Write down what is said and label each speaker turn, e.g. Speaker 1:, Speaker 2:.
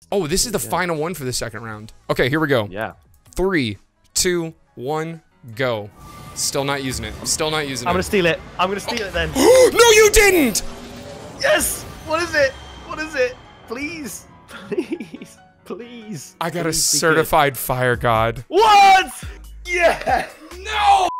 Speaker 1: Oh, this is the final one for the second round. Okay, here we go.
Speaker 2: Yeah.
Speaker 1: 3, 2, 1, go. Still not using it. Still not using it.
Speaker 2: I'm gonna steal it. I'm gonna steal it then.
Speaker 1: No, you didn't!
Speaker 2: Yes! What is it? What is it? Please. Please. Please.
Speaker 1: I got a
Speaker 2: Please be
Speaker 1: certified fire god.
Speaker 2: good. What? Yeah!
Speaker 1: No!